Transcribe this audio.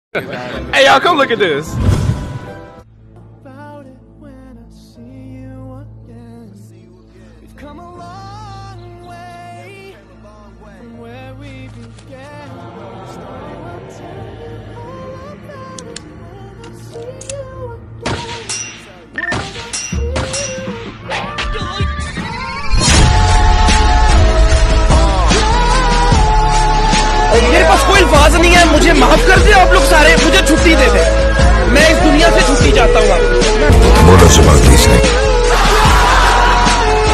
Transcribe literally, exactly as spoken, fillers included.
Hey y'all, come look at this. मेरे पास कोई अल्फाज नहीं है, मुझे माफ कर दे आप लोग सारे, मुझे छुट्टी दे दे, मैं इस दुनिया से छुट्टी चाहता हूँ। बोलो सुबह